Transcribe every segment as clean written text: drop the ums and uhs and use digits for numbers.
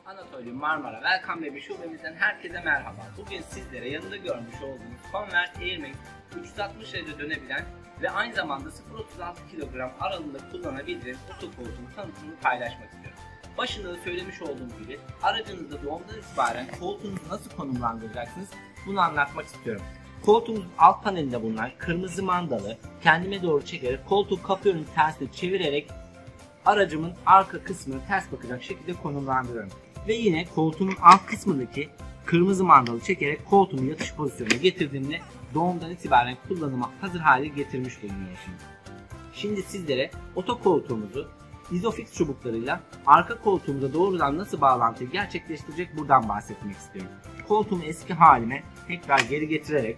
Anatolia Marmara Welcome Baby şubemizden herkese merhaba. Bugün sizlere yanında görmüş olduğunuz Convert Airmax 360 derece dönebilen ve aynı zamanda 0-36 kilogram aralığında kullanabildiğiniz otokoltuğun tanıtımını paylaşmak istiyorum. Başında da söylemiş olduğum gibi aracınızda doğumdan itibaren koltuğunuzu nasıl konumlandıracaksınız bunu anlatmak istiyorum. Koltuğumuzun alt panelinde bulunan kırmızı mandalı kendime doğru çekerek koltuğu kapı yönünü tersine çevirerek aracımın arka kısmını ters bakacak şekilde konumlandırıyorum. Ve yine koltuğumun alt kısmındaki kırmızı mandalı çekerek koltuğumu yatış pozisyonuna getirdiğimde doğumdan itibaren kullanıma hazır hale getirmiş bulunuyorum. Şimdi sizlere otokoltuğumuzu Isofix çubuklarıyla arka koltuğumuza doğrudan nasıl bağlantıyı gerçekleştirecek buradan bahsetmek istiyorum. Koltuğumu eski halime tekrar geri getirerek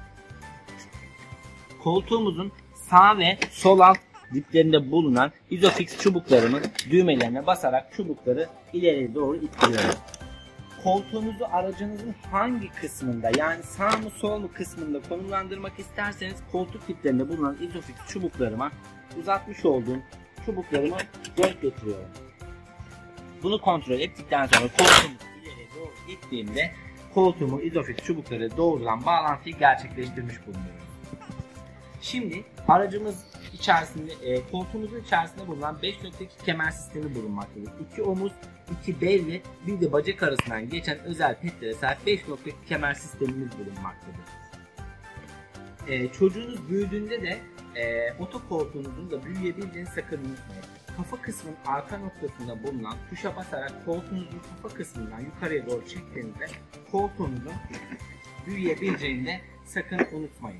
koltuğumuzun sağ ve sol alt diplerinde bulunan Isofix çubuklarımın düğmelerine basarak çubukları ileriye doğru ittiriyorum. Koltuğunuzu aracınızın hangi kısmında, yani sağ mı sol mu kısmında konumlandırmak isterseniz koltuk diplerinde bulunan Isofix çubuklarıma uzatmış olduğum çubuklarımı denk getiriyorum. Bunu kontrol ettikten sonra koltuğumu ileriye doğru ittiğimde koltuğumu Isofix çubukları doğrudan bağlantıyı gerçekleştirmiş bulunuyorum. Şimdi aracımız içerisinde, koltuğumuzun içerisinde bulunan 5.2 kemer sistemi bulunmaktadır. 2 omuz, 2 bel ve bir de bacak arasından geçen özel petlere sahip 5.2 kemer sistemimiz bulunmaktadır. Çocuğunuz büyüdüğünde de otokoltuğunuzun da büyüyebildiğini sakın unutmayın. Kafa kısmının arka noktasında bulunan tuşa basarak koltuğunuzun kafa kısmından yukarıya doğru çektiğinizde koltuğunuzun büyüyebileceğini de sakın unutmayın.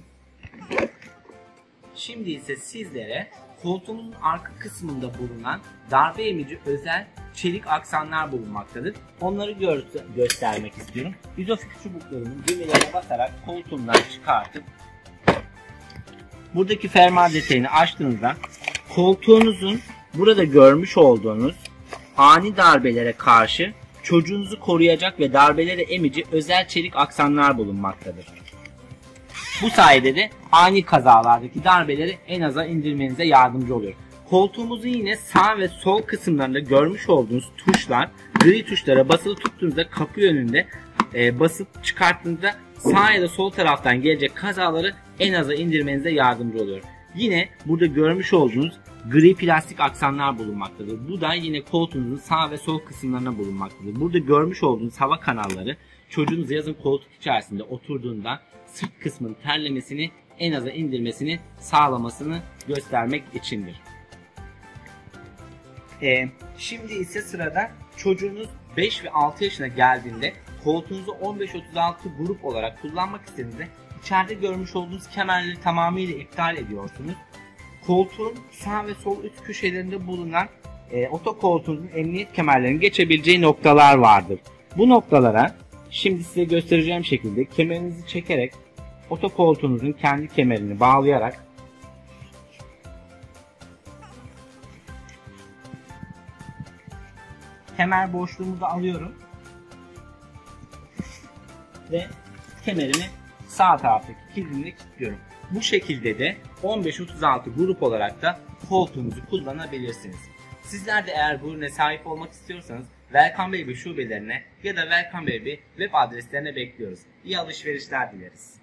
Şimdi ise sizlere koltuğumuzun arka kısmında bulunan darbe emici özel çelik aksanlar bulunmaktadır. Onları göstermek istiyorum. Isofix çubuklarının düğmelerine basarak koltuğumdan çıkartıp buradaki fermuar detayını açtığınızda koltuğunuzun burada görmüş olduğunuz ani darbelere karşı çocuğunuzu koruyacak ve darbeleri emici özel çelik aksanlar bulunmaktadır. Bu sayede de ani kazalardaki darbeleri en aza indirmenize yardımcı oluyor. Koltuğumuzun yine sağ ve sol kısımlarında görmüş olduğunuz tuşlar, gri tuşlara basılı tuttuğunuzda kapı yönünde basıp çıkarttığınızda sağ ya da sol taraftan gelecek kazaları en aza indirmenize yardımcı oluyor. Yine burada görmüş olduğunuz gri plastik aksanlar bulunmaktadır. Bu da yine koltuğunuzun sağ ve sol kısımlarına bulunmaktadır. Burada görmüş olduğunuz hava kanalları çocuğunuz yazın koltuk içerisinde oturduğunda sırt kısmının terlemesini en aza indirmesini sağlamasını göstermek içindir. Şimdi ise sırada çocuğunuz 5 ve 6 yaşına geldiğinde koltuğunuzu 15-36 grup olarak kullanmak istediğinizde içeride görmüş olduğunuz kemerleri tamamıyla iptal ediyorsunuz. Koltuğun sağ ve sol üst köşelerinde bulunan otokoltuğunuzun emniyet kemerlerinin geçebileceği noktalar vardır. Bu noktalara şimdi size göstereceğim şekilde kemerinizi çekerek otokoltuğunuzun kendi kemerini bağlayarak kemer boşluğumu da alıyorum ve kemerimi sağ taraftaki kilidimle kilitliyorum. Bu şekilde de 15-36 grup olarak da koltuğunuzu kullanabilirsiniz. Sizler de eğer bu ürüne sahip olmak istiyorsanız Welcome Baby şubelerine ya da Welcome Baby web adreslerine bekliyoruz. İyi alışverişler dileriz.